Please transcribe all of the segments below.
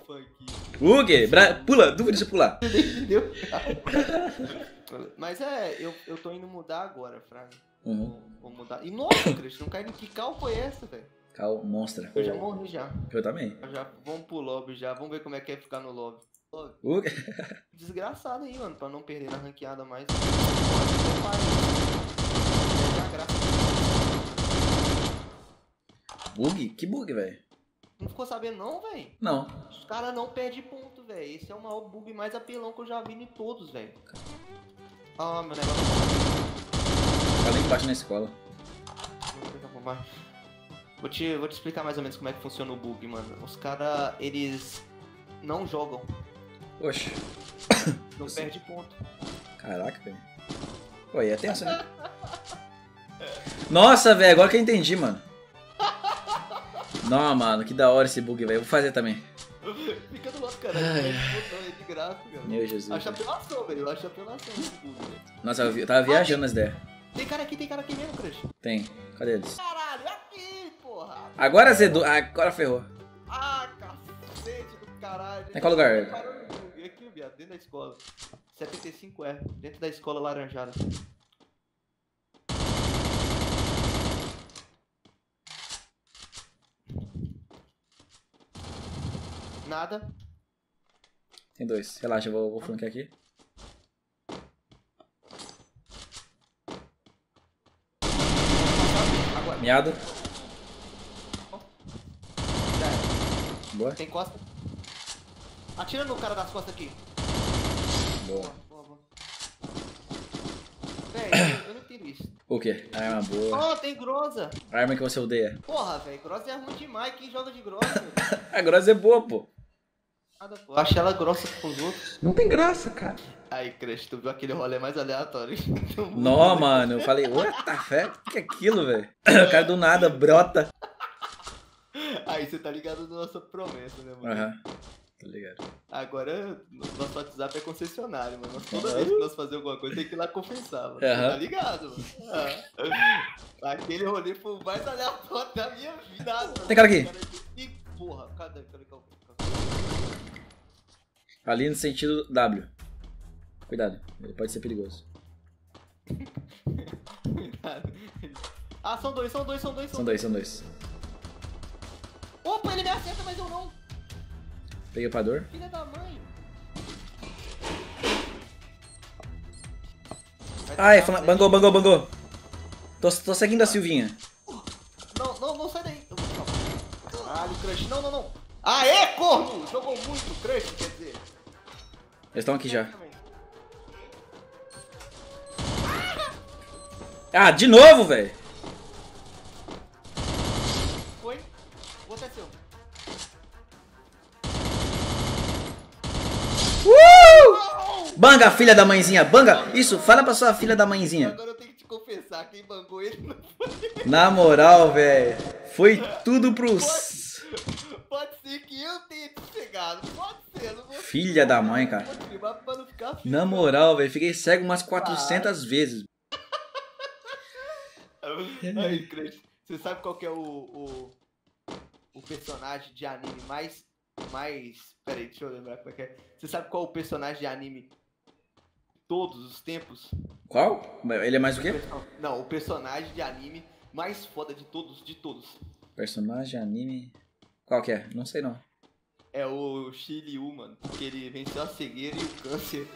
funk. Bug! Pula, dúvida de pular. Entendeu? Mas eu tô indo mudar agora, Fraga. Vou mudar. E nossa, Cristian, não cai nem. Que cal foi essa, velho? Cal, monstra. Eu já morri já. Eu também. Vamos pro lobby já. Vamos ver como é que é ficar no lobby. Bug. Desgraçado aí, mano, pra não perder na ranqueada mais. Bug? Que bug, velho? Não ficou sabendo não, velho? Não. Os caras não perdem ponto, velho. Esse é o maior bug mais apelão que eu já vi em todos, velho. Ah, meu negócio. Tá lá embaixo na escola. Vou te explicar mais ou menos como é que funciona o bug, mano. Os caras, eles não jogam. Oxe. Não perde ponto. Caraca, velho. Pô, aí é tenso, né? Nossa, velho, agora que eu entendi, mano. Não, mano, que da hora esse bug, velho. Eu vou fazer também. Fica do lado, cara. É de graça, cara. Meu Jesus. Acho apelação, velho. Eu acho apelação esse bug, velho. Nossa, eu tava viajando nas ideias. Tem cara aqui mesmo, Crush. Tem. Cadê eles? Caralho, aqui, porra. Agora azedou. Agora ferrou. Ah, cacete do caralho. Em qual lugar? Aqui, viado, dentro da escola. 75R, dentro da escola laranjada. Nada. Tem dois. Relaxa, eu vou flanquear aqui. Agora. Miado. Já é. Boa. Tem costa. Atira no cara das costas aqui. Boa. Boa. Véi, eu não entendo isso. O quê? Arma boa. Oh, tem grosa. Arma que você odeia. Porra, velho, grossa é ruim demais. Quem joga de grossa? A grossa é boa, pô. Nada, pô. Eu acho ela grossa com os outros. Não tem graça, cara. Aí, Crush, tu viu aquele rolê mais aleatório? Não, mano. Eu falei, what the fuck? O que é aquilo, velho? O cara do nada brota. Aí, você tá ligado na nossa promessa, né, mano? Aham. Tá ligado. Agora, nosso WhatsApp é concessionário, mano. Toda vez que nós fazemos alguma coisa, tem que ir lá confessar, mano. Aham. Tá ligado, mano? Aquele rolê foi o mais aleatório da minha vida, mano. Tem cara aqui. E, porra, cadê? Ali no sentido W. Cuidado, ele pode ser perigoso. Cuidado. Ah, são dois. São dois. Opa, ele me acerta, mas eu não. Peguei o pador. Filha da mãe. Ai, bangou. Tô seguindo a Silvinha. Não sai daí. Caralho, Crush. Não. Aê, corno! Jogou muito, Crush, quer dizer. Eles estão aqui já. Ah, de novo, velho. Foi. O outro é seu. Banga, filha da mãezinha, banga. Isso, fala pra sua filha da mãezinha. Agora eu tenho que te confessar, quem bangou ele não foi. Na moral, velho. Foi tudo pros... Pode ser que eu tenha te pegado. Pode ser, eu não vou. Filha da mãe, cara. Pra não ficar Na moral, velho. Fiquei cego umas 400 vezes. Aí, Crush, você sabe qual que é o personagem de anime mais... Pera aí, deixa eu lembrar como é que é. Você sabe qual é o personagem de anime de todos os tempos? Qual? Ele é mais o quê? Não, o personagem de anime mais foda de todos, Personagem, anime... Qual que é? Não sei não. É o Shiryu, mano, porque ele venceu a cegueira e o câncer.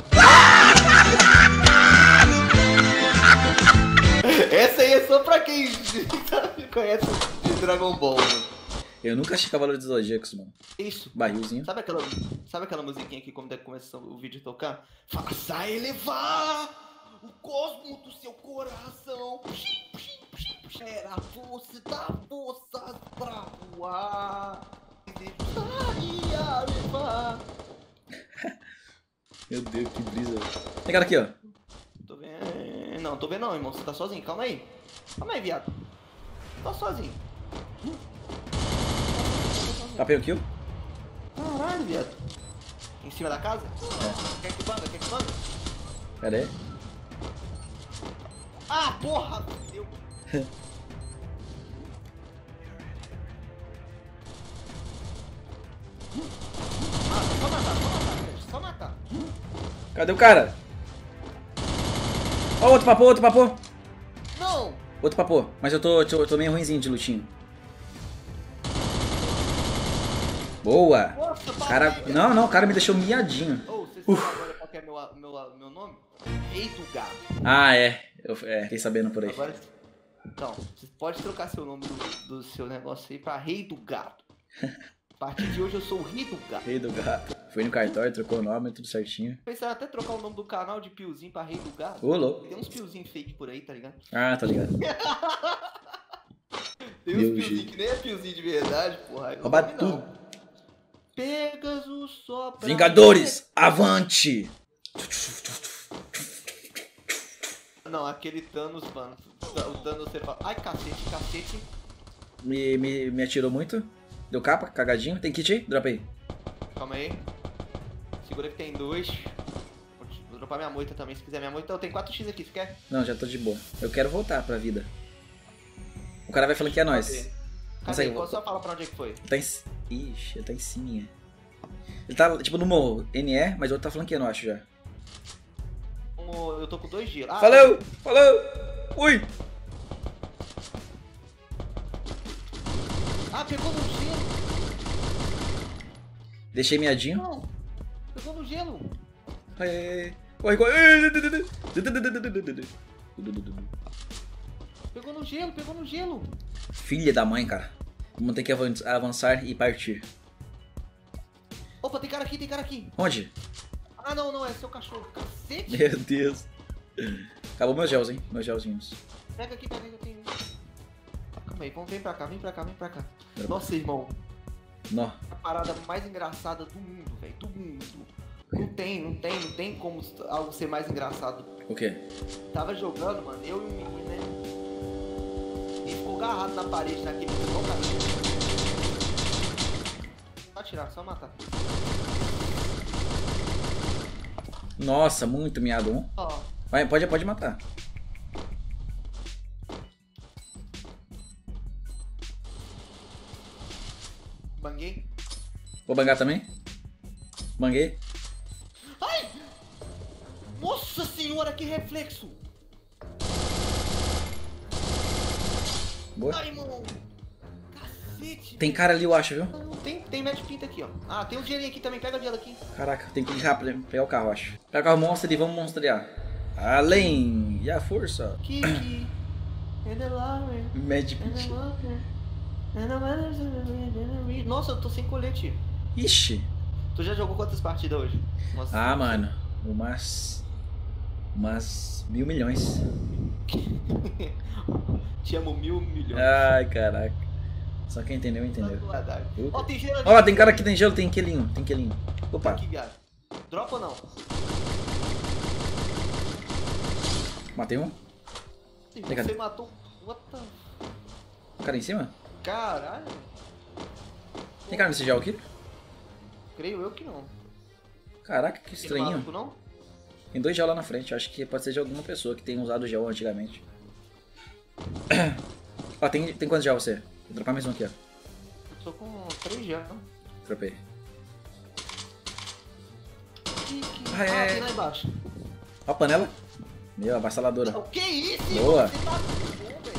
Essa aí é só pra quem conhece de Dragon Ball, mano. Eu nunca achei Cavaleiro dos Zodíacos, mano. Isso. Barrilzinho. Sabe aquela musiquinha que quando começa o vídeo a tocar? Faça elevar o cosmo do seu coração. Era a força da força pra voar. Levar. Meu Deus, que brisa. Tem cara aqui, ó. Tô vendo. Não, tô vendo não, irmão. Você tá sozinho. Calma aí, viado. Tô sozinho. Tapei o kill? Caralho, viado. Em cima da casa? É. Quer que banga? Pera aí. Ah, porra! Deu. Cadê o cara? Ó, outro papô, outro papô. Não! Outro papô. Mas eu tô meio ruimzinho de lutinho. Boa. Nossa, Cara, papai. não, o cara me deixou miadinho. Ô, vocês sabem agora qual que é meu nome? Rei do Gato. Ah, é. Fiquei sabendo por aí. Agora, então, você pode trocar seu nome do seu negócio aí pra Rei do Gato. A partir de hoje eu sou o Rei do Gato. Rei do gato. Fui no cartório, trocou o nome, tudo certinho. Pensaram até trocar o nome do canal de Piozinho pra Rei do Gato. Ô, louco. Tem uns Piozinhos fake por aí, tá ligado? Ah, tá ligado. Tem Meu uns Piozinhos jeito. que nem é Piozinho de verdade, porra. Aí não Roubar sabe, não. tudo. Pegasus só pra... Vingadores, avante! Não, aquele Thanos, mano. O Thanos, você fala... Ai, cacete. Me atirou muito. Deu capa, cagadinho. Tem kit aí? Dropa aí. Calma aí. Segura que tem 2. Vou dropar minha moita também, se quiser minha moita. Eu tenho 4x aqui, você quer? Não, já tô de boa. Eu quero voltar pra vida. O cara vai falando que é nós. Cadê? Consegue Cadê? Só fala pra onde é que foi. Tá em... Ixi, ele tá em cima. Ele tá, tipo, no morro. NE, mas o outro tá flanqueando, eu acho, já. Eu tô com 2 dias. Ah, Falou! Falou! Ui! Ah, pegou no gelo. Deixei miadinho. Não. Pegou no gelo. Corre. Pegou no gelo. Filha da mãe, cara. Vamos ter que avançar e partir. Opa, tem cara aqui. Onde? Ah, não, é seu cachorro. Cacete. Meu Deus. Acabou meus gels, hein? Meus gelzinhos. Pega aqui, eu tenho. Calma aí, vem pra cá. Nossa, irmão. Nó. A parada mais engraçada do mundo, velho. Do mundo. Não tem como algo ser mais engraçado. O quê? Tava jogando, mano, eu e um menino, né? Ele ficou agarrado na parede naquele igual caminho. Só atirar, só matar. Nossa, muito miado. Um. Ó, Vai, pode matar. banguei. Vou bangar também? Banguei. Ai! Nossa senhora, que reflexo! Boa. Ai, irmão! Cacete! Tem cara ali, eu acho, viu? Não, tem match pinta aqui, ó. Ah, tem um dinheirinho aqui também, pega o dinheiro aqui. Caraca, tem que ir rápido, hein? Pegar o carro, eu acho. Pega o carro monstro e vamos monstrear. Além e a força. Kiki. And the love. Magic. Nossa, eu tô sem colete. Ixi. Tu já jogou quantas partidas hoje? Ah, mano. Umas 1.000 milhões. Te amo 1.000 milhões. Ai, caraca. Só quem entendeu, entendeu. Ó, tem gelo ali. Ó, tem cara aqui, tem gelo, tem quelinho. Opa. Aqui, cara. Dropa ou não? Matei um. Você Cadê? matou. What the... Cara em cima? Caralho. Tem cara nesse gel aqui? Creio eu que não. Caraca, que Tem estranho. maluco, não? Tem 2 gel lá na frente. Acho que pode ser de alguma pessoa que tenha usado gel antigamente. Ó, tem quantos gel você? Vou dropar mais um aqui, ó. Eu tô com 3 já. Dropei. Ah, tem lá embaixo. Ó a panela. Meu, avassaladora. O que é isso? Boa. Você tá muito bom, velho.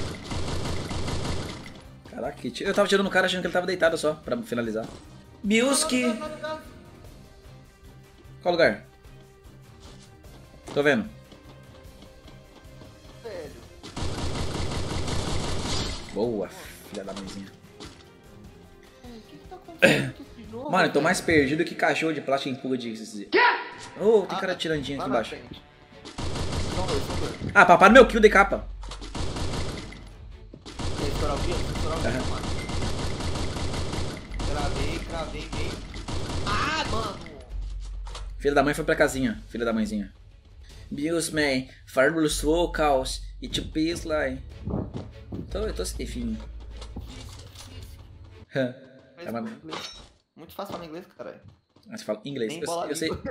Caraca, que tiro. Eu tava tirando o cara achando que ele tava deitado só, pra finalizar. Biuski! Qual lugar? Tô vendo. Velho. Boa, filha da mãezinha. O que tá acontecendo com esse jogo? Mano, eu tô velho? mais perdido que cachorro de plástico em fuga de... Oh, tem cara tirandinho aqui Lá na embaixo. frente. São dois. Ah, papai no meu kill, dei capa. Quer estourar o vídeo? Estourar o vídeo, Aham. mano. Cravei, meio. Ah, mano! Filha da mãe foi pra casinha, filha da mãezinha. Bios, man, fabulous vocals, it to peace line. Eu tô safe. Mas, inglês. Muito fácil falar inglês, caralho. Você fala inglês, Nem bola eu sei. língua.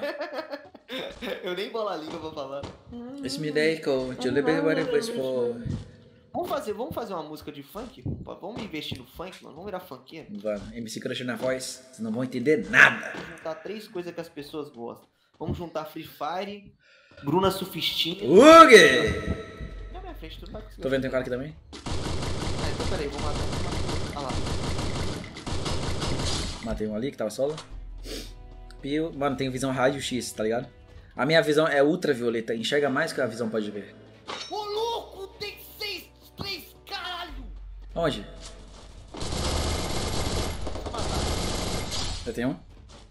Eu nem bola a língua pra falar. Esse me dei com to live what it was for. Vamos fazer uma música de funk? Vamos investir no funk, mano. Vamos virar funkeiro. Vamos, MC Crush na voz, vocês não vão entender nada. Vamos juntar 3 coisas que as pessoas gostam. Vamos juntar Free Fire, Bruna Sufistinha. Na minha frente, tu não vai conseguir. Tô vendo, tem um cara aqui também. Ah, então peraí, vou matar. Ah lá. Matei um ali que tava solo. Pio. Mano, tem visão raio-x, tá ligado? A minha visão é ultravioleta, enxerga mais que a visão pode ver. Ô louco, tem 3, caralho! Onde? Já tem um?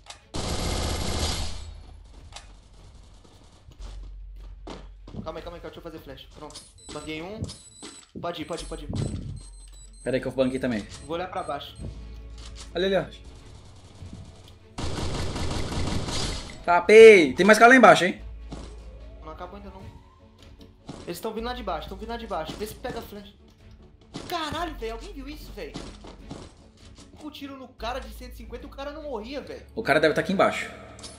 Calma aí, deixa eu fazer flash. Pronto. Banguei um. Pode ir. Pera aí que eu banquei também. Vou olhar pra baixo. Olha ali, ó. Tapei! Tem mais cara lá embaixo, hein? Não acabou ainda não. Eles estão vindo lá de baixo, Vê se pega a flash. Caralho, velho. Alguém viu isso, velho? Um tiro no cara de 150 e o cara não morria, velho. O cara deve estar aqui embaixo.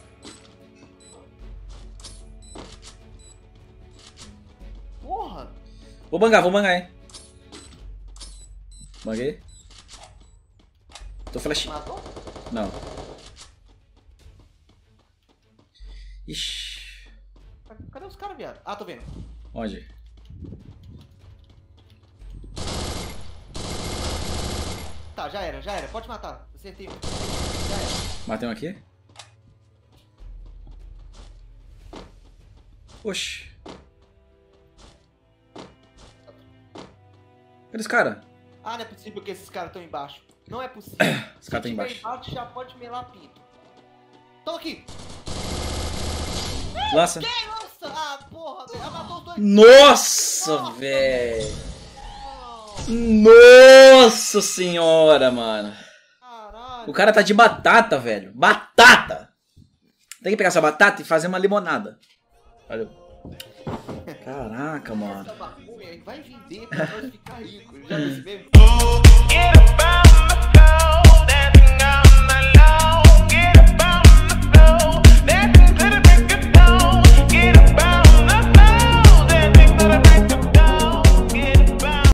Porra! Vou bangar, hein? Banguei. Tô flash. Matou? Não. Ixi. Cadê os caras, viado? Ah, tô vendo. Onde? Tá, já era. Pode matar. Acertei. Já era. Matei um aqui. Oxi. Cadê esse cara? Ah, não é possível que esses caras estão embaixo. Não é possível. Esse cara tá embaixo. Já pode melar pinto. Tô aqui. Lança. Que lança? Ah, porra, velho. Ela matou os dois. Nossa, velho. Nossa senhora, mano. Caralho. O cara tá de batata, velho. Batata. Tem que pegar essa batata e fazer uma limonada. Valeu. Caraca, mano. Essa maconha vai vender pra nós ficar ricos. Já percebeu?